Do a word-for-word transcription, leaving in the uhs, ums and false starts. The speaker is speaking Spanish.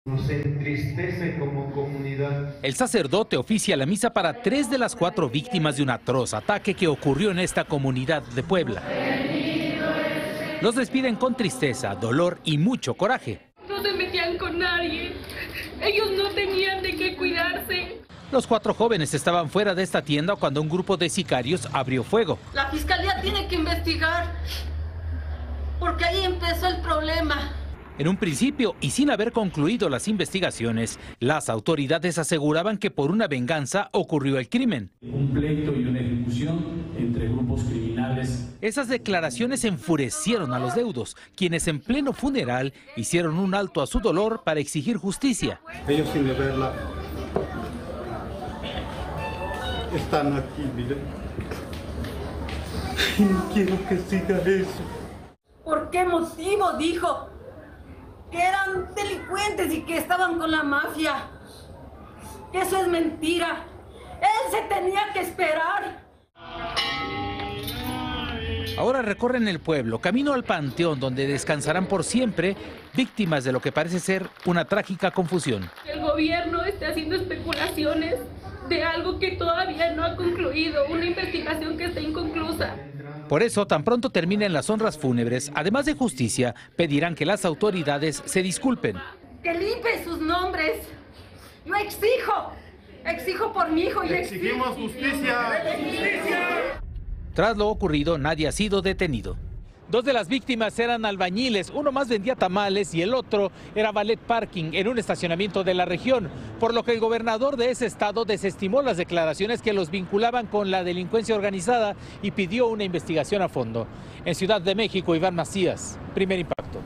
Nos entristece como comunidad. El sacerdote oficia la misa para tres de las cuatro víctimas de un atroz ataque que ocurrió en esta comunidad de Puebla. Los despiden con tristeza, dolor y mucho coraje. No se metían con nadie. Ellos no tenían de qué cuidarse. Los cuatro jóvenes estaban fuera de esta tienda cuando un grupo de sicarios abrió fuego. La fiscalía tiene que investigar, porque ahí empezó el problema. En un principio, y sin haber concluido las investigaciones, las autoridades aseguraban que por una venganza ocurrió el crimen. Un pleito y una ejecución entre grupos criminales. Esas declaraciones enfurecieron a los deudos, quienes en pleno funeral hicieron un alto a su dolor para exigir justicia. Ellos sin verla están aquí, miren. Y no quiero que siga eso. ¿Por qué motivo dijo que eran delincuentes y que estaban con la mafia? Eso es mentira. Él se tenía que esperar. Ahora recorren el pueblo, camino al panteón donde descansarán por siempre, víctimas de lo que parece ser una trágica confusión. El gobierno está haciendo especulaciones de algo que todavía no ha concluido, una investigación que está inconclusa. Por eso, tan pronto terminen las honras fúnebres, además de justicia, pedirán que las autoridades se disculpen. Que limpie sus nombres. Yo exijo, exijo por mi hijo y Exigimos justicia. Tras lo ocurrido, nadie ha sido detenido. Dos de las víctimas eran albañiles, uno más vendía tamales y el otro era valet parking en un estacionamiento de la región, por lo que el gobernador de ese estado desestimó las declaraciones que los vinculaban con la delincuencia organizada y pidió una investigación a fondo. En Ciudad de México, Iván Macías, Primer Impacto.